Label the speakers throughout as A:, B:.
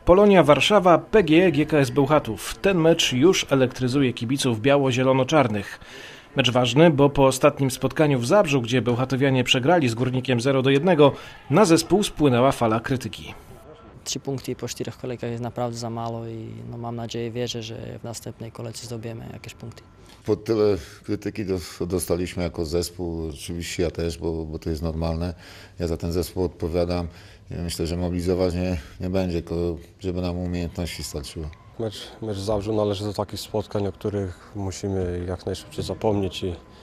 A: Polonia Warszawa, PGE GKS Bełchatów. Ten mecz już elektryzuje kibiców biało-zielono-czarnych. Mecz ważny, bo po ostatnim spotkaniu w Zabrzu, gdzie bełchatowianie przegrali z Górnikiem 0-1, na zespół spłynęła fala krytyki.
B: 3 punkty po 4 kolejkach jest naprawdę za mało i mam nadzieję, wierzę, że w następnej kolejce zdobędziemy jakieś punkty.
C: Po tyle krytyki dostaliśmy jako zespół, oczywiście ja też, bo to jest normalne. Ja za ten zespół odpowiadam. Ja myślę, że mobilizować nie będzie, tylko żeby nam umiejętności starczyło.
D: Mecz w Zabrzu należy do takich spotkań, o których musimy jak najszybciej zapomnieć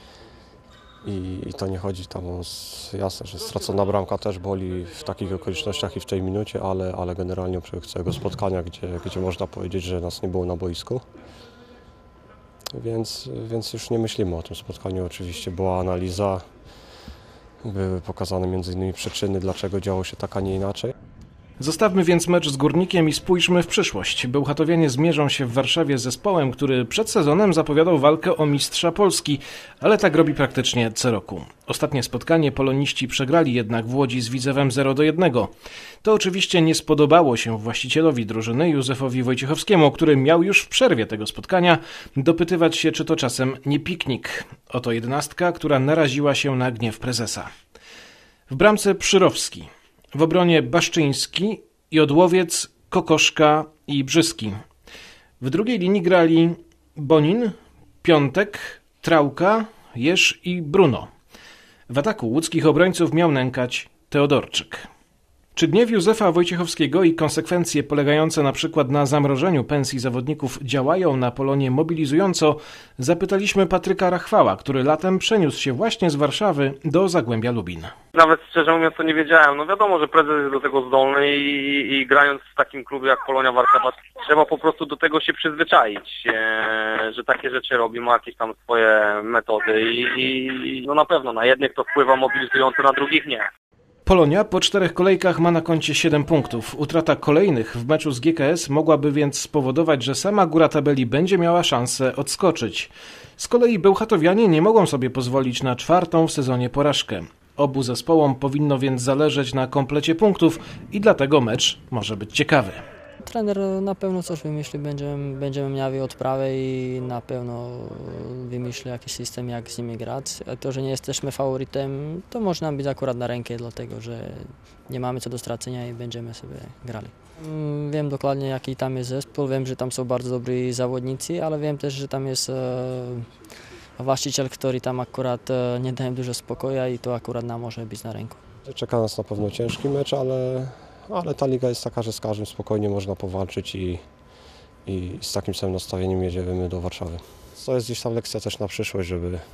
D: i to nie chodzi tam o jasne, że stracona bramka też boli w takich okolicznościach i w tej minucie, ale generalnie o przebieg całego spotkania, gdzie można powiedzieć, że nas nie było na boisku. Więc już nie myślimy o tym spotkaniu. Oczywiście była analiza, były pokazane m.in. przyczyny, dlaczego działo się tak, a nie inaczej.
A: Zostawmy więc mecz z Górnikiem i spójrzmy w przyszłość. Bełchatowianie zmierzą się w Warszawie z zespołem, który przed sezonem zapowiadał walkę o mistrza Polski, ale tak robi praktycznie co roku. Ostatnie spotkanie poloniści przegrali jednak w Łodzi z Widzewem 0-1. To oczywiście nie spodobało się właścicielowi drużyny Józefowi Wojciechowskiemu, który miał już w przerwie tego spotkania dopytywać się, czy to czasem nie piknik. Oto 11, która naraziła się na gniew prezesa. W bramce Przyrowski. W obronie Baszczyński, Jodłowiec, Kokoszka i Brzyski. W drugiej linii grali Bonin, Piątek, Trałka, Jerz i Bruno. W ataku łódzkich obrońców miał nękać Teodorczyk. Czy gniew Józefa Wojciechowskiego i konsekwencje polegające na przykład na zamrożeniu pensji zawodników działają na Polonię mobilizująco? Zapytaliśmy Patryka Rachwała, który latem przeniósł się właśnie z Warszawy do Zagłębia Lubin.
E: Nawet szczerze mówiąc to nie wiedziałem. No wiadomo, że prezes jest do tego zdolny i grając w takim klubie jak Polonia Warszawa trzeba po prostu do tego się przyzwyczaić, że takie rzeczy robi, ma jakieś tam swoje metody i no na pewno na jednych to wpływa mobilizująco, na drugich nie.
A: Polonia po 4 kolejkach ma na koncie 7 punktów. Utrata kolejnych w meczu z GKS mogłaby więc spowodować, że sama góra tabeli będzie miała szansę odskoczyć. Z kolei bełchatowianie nie mogą sobie pozwolić na 4. w sezonie porażkę. Obu zespołom powinno więc zależeć na komplecie punktów i dlatego mecz może być ciekawy.
B: Trener na pewno coś wymyśli, będziemy mieli odprawę i na pewno wymyśli jakiś system, jak z nimi grać. A to, że nie jesteśmy faworytem, to może nam być akurat na rękę, dlatego że nie mamy co do stracenia i będziemy sobie grali. Wiem dokładnie, jaki tam jest zespół, wiem, że tam są bardzo dobrzy zawodnicy, ale wiem też, że tam jest właściciel, który tam akurat nie daje dużo spokoju i to akurat nam może być na ręku.
D: Czeka nas na pewno ciężki mecz, ale ta liga jest taka, że z każdym spokojnie można powalczyć i z takim samym nastawieniem jedziemy do Warszawy. To jest gdzieś tam lekcja też na przyszłość,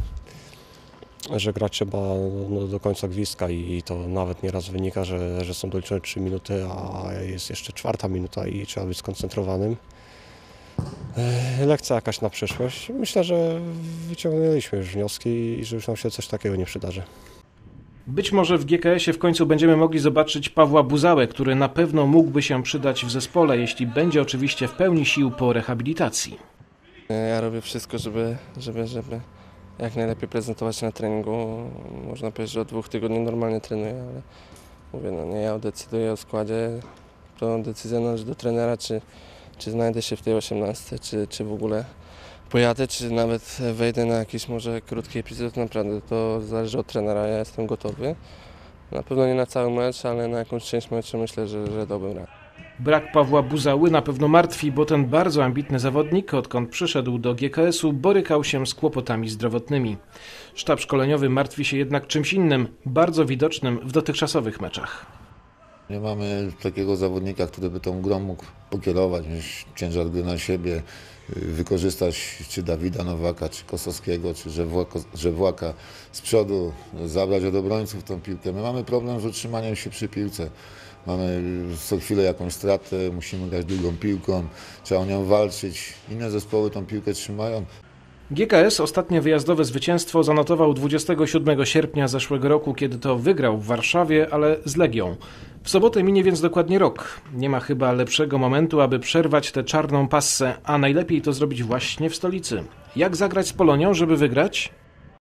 D: że grać trzeba do końca gwizdka i to nawet nieraz wynika, że są doliczone 3 minuty, a jest jeszcze 4. minuta i trzeba być skoncentrowanym. Lekcja jakaś na przyszłość. Myślę, że wyciągnęliśmy już wnioski i że już nam się coś takiego nie przydarzy.
A: Być może w GKS-ie w końcu będziemy mogli zobaczyć Pawła Buzałę, który na pewno mógłby się przydać w zespole, jeśli będzie oczywiście w pełni sił po rehabilitacji.
F: Ja robię wszystko, żeby jak najlepiej prezentować się na treningu. Można powiedzieć, że od 2 tygodni normalnie trenuję, ale mówię, no nie ja decyduję o składzie. To decyzja należy do trenera, czy znajdę się w tej 18, czy w ogóle pojadę, czy nawet wejdę na jakiś może krótki epizod. Naprawdę to zależy od trenera, ja jestem gotowy. Na pewno nie na cały mecz, ale na jakąś część meczu myślę, że dałbym radę.
A: Brak Pawła Buzały na pewno martwi, bo ten bardzo ambitny zawodnik, odkąd przyszedł do GKS-u, borykał się z kłopotami zdrowotnymi. Sztab szkoleniowy martwi się jednak czymś innym, bardzo widocznym w dotychczasowych meczach.
C: Nie mamy takiego zawodnika, który by tą grą mógł pokierować, wziąć ciężar gry na siebie, wykorzystać czy Dawida Nowaka, czy Kosowskiego, czy Żewłaka z przodu, zabrać od obrońców tą piłkę. My mamy problem z utrzymaniem się przy piłce. Mamy co chwilę jakąś stratę, musimy grać długą piłką, trzeba o nią walczyć. Inne zespoły tą piłkę trzymają.
A: GKS ostatnie wyjazdowe zwycięstwo zanotował 27 sierpnia zeszłego roku, kiedy to wygrał w Warszawie, ale z Legią. W sobotę minie więc dokładnie rok. Nie ma chyba lepszego momentu, aby przerwać tę czarną passę, a najlepiej to zrobić właśnie w stolicy. Jak zagrać z Polonią, żeby wygrać?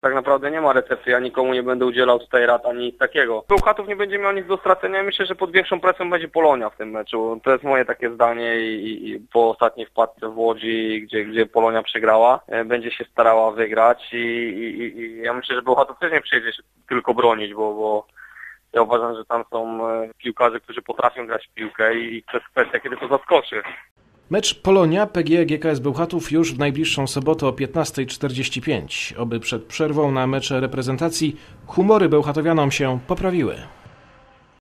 E: Tak naprawdę nie ma recepty, ja nikomu nie będę udzielał tutaj rad ani nic takiego. Bełchatów nie będzie miał nic do stracenia, myślę, że pod większą presją będzie Polonia w tym meczu. To jest moje takie zdanie i po ostatniej wpadce w Łodzi, gdzie Polonia przegrała, będzie się starała wygrać i ja myślę, że Bełchatów też nie przyjedzie się tylko bronić, bo ja uważam, że tam są piłkarze, którzy potrafią grać w piłkę i to jest kwestia, kiedy to zaskoczy.
A: Mecz Polonia-PGE GKS Bełchatów już w najbliższą sobotę o 15:45. Oby przed przerwą na mecze reprezentacji humory bełchatowianom się poprawiły.